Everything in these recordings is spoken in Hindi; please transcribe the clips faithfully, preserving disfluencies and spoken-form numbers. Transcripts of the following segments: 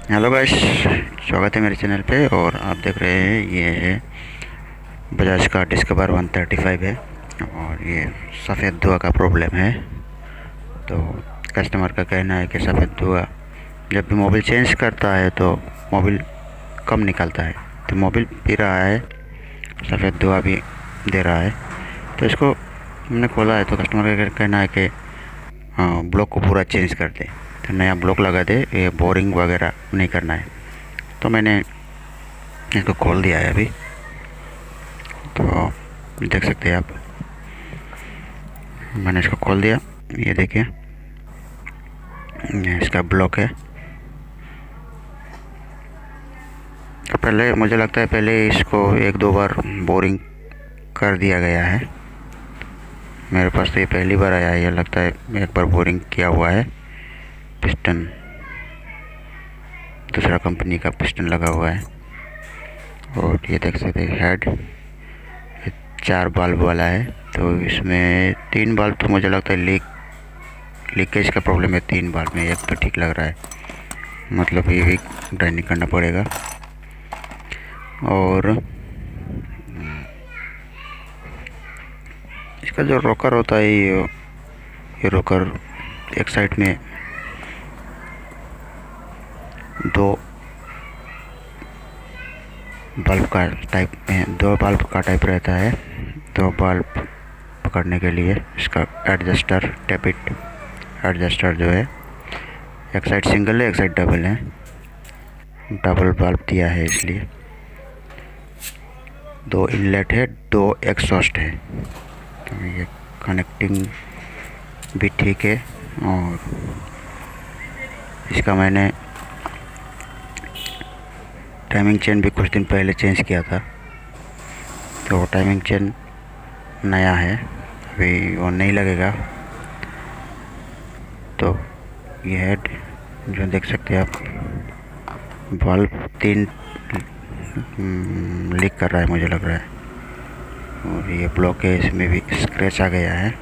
हेलो गाइस, स्वागत है मेरे चैनल पे। और आप देख रहे हैं ये है बजाज का डिस्कवर वन थर्टी फाइव है। और ये सफ़ेद धुआं का प्रॉब्लम है। तो कस्टमर का कहना है कि सफ़ेद धुआं जब भी मोबिल चेंज करता है तो मोबिल कम निकलता है। तो मोबिल पी रहा है, सफ़ेद धुआं भी दे रहा है। तो इसको हमने खोला है तो कस्टमर का कहना है कि हाँ, ब्लॉक को पूरा चेंज कर दे, तो नया ब्लॉक लगा दे, ये बोरिंग वगैरह नहीं करना है। तो मैंने इसको खोल दिया है अभी। तो देख सकते हैं आप, मैंने इसको खोल दिया। ये देखिए, ये इसका ब्लॉक है। तो पहले मुझे लगता है पहले इसको एक दो बार बोरिंग कर दिया गया है। मेरे पास तो ये पहली बार आया है। ये लगता है एक बार बोरिंग किया हुआ है। पिस्टन दूसरा कंपनी का पिस्टन लगा हुआ है। और ये देख सकते हैं हेड, ये चार बाल्ब वाला है। तो इसमें तीन बाल्ब तो मुझे लगता है लीक लीकेज का प्रॉब्लम है। तीन बाल्ब में एक तो ठीक लग रहा है, मतलब ये भी ग्राइंडिंग करना पड़ेगा। और इसका जो रोकर होता है, ये ये रोकर एक साइड में दो बल्ब का टाइप में दो बल्ब का टाइप रहता है। दो बल्ब पकड़ने के लिए इसका एडजस्टर टेपिट एडजस्टर जो है, एक साइड सिंगल है एक साइड डबल है। डबल बल्ब दिया है इसलिए। दो इनलेट है, दो एग्जॉस्ट है। तो ये कनेक्टिंग भी ठीक है। और इसका मैंने टाइमिंग चेन भी कुछ दिन पहले चेंज किया था। तो टाइमिंग चेन नया है, अभी वो नहीं लगेगा। तो ये हेड जो देख सकते हैं आप, बल्ब तीन लीक कर रहा है मुझे लग रहा है। और ये ब्लॉक है, इसमें भी स्क्रैच आ गया है।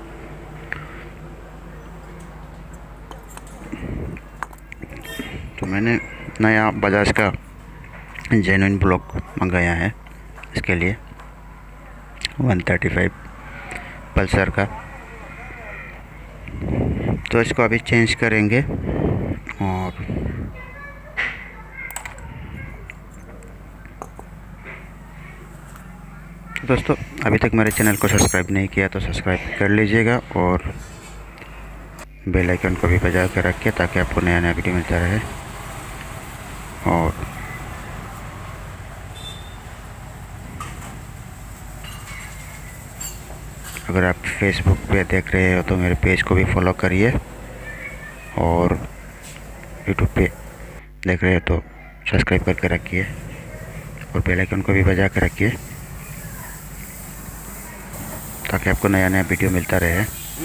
तो मैंने नया बजाज का जेन्युइन ब्लॉक मंगाया है इसके लिए, वन थर्टी फाइव पल्सर का। तो इसको अभी चेंज करेंगे। और दोस्तों, अभी तक मेरे चैनल को सब्सक्राइब नहीं किया तो सब्सक्राइब कर लीजिएगा और बेल आइकन को भी बजा कर रखिए ताकि आपको नया नया वीडियो मिलता रहे। और अगर आप फेसबुक पे देख रहे हो तो मेरे पेज को भी फॉलो करिए। और यूट्यूब पे देख रहे हो तो सब्सक्राइब करके रखिए और बेल आइकन को भी बजा कर रखिए ताकि आपको नया नया वीडियो मिलता रहे।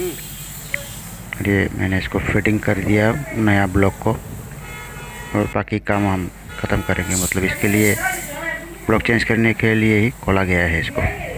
ये मैंने इसको फिटिंग कर दिया नया ब्लॉक को, और बाकी काम हम ख़त्म करेंगे। मतलब इसके लिए ब्लॉक चेंज करने के लिए ही खोला गया है इसको।